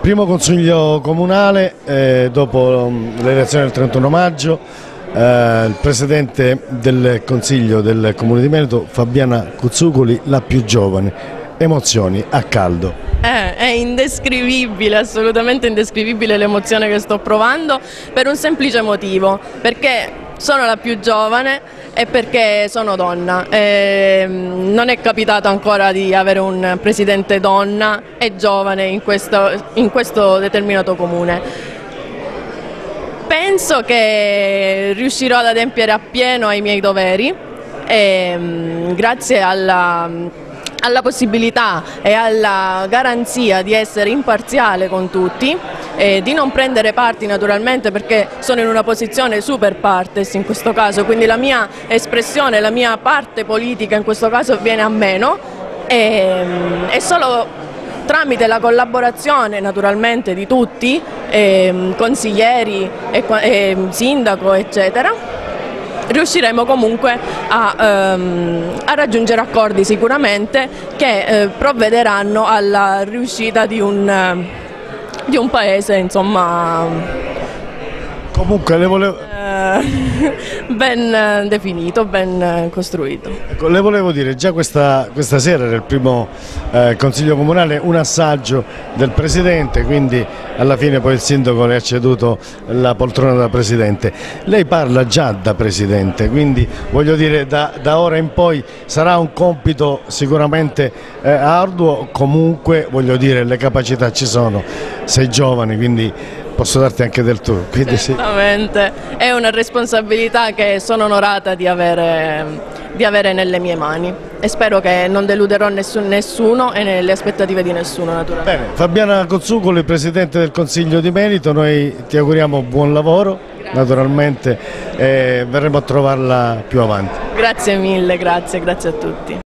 Primo consiglio comunale dopo le elezioni del 31 maggio, il presidente del consiglio del comune di Meliton, Fabiana Cuzzucoli, la più giovane. Emozioni a caldo. È indescrivibile, assolutamente indescrivibile l'emozione che sto provando per un semplice motivo, perché sono la più giovane e perché sono donna. Non è capitato ancora di avere un presidente donna e giovane in questo determinato comune. Penso che riuscirò ad adempiere appieno ai miei doveri e grazie alla possibilità e alla garanzia di essere imparziale con tutti e di non prendere parti naturalmente, perché sono in una posizione super partes in questo caso, quindi la mia espressione, la mia parte politica in questo caso viene a meno e solo tramite la collaborazione naturalmente di tutti, consiglieri, sindaco eccetera, riusciremo comunque a raggiungere accordi sicuramente che provvederanno alla riuscita di un paese, insomma, Comunque le volevo... ben definito, ben costruito. Ecco, le volevo dire, già questa sera era il primo consiglio comunale, un assaggio del presidente, quindi alla fine poi il sindaco le ha ceduto la poltrona da presidente. Lei parla già da presidente, quindi voglio dire da ora in poi sarà un compito sicuramente arduo, comunque voglio dire le capacità ci sono, sei giovane, quindi posso darti anche del tuo. Certamente, è una responsabilità che sono onorata di avere nelle mie mani e spero che non deluderò nessuno e nelle aspettative di nessuno naturalmente. Bene, Fabiana Cuzzucoli, presidente del Consiglio di Meliton, noi ti auguriamo buon lavoro, grazie. Naturalmente verremo a trovarla più avanti. Grazie mille, grazie a tutti.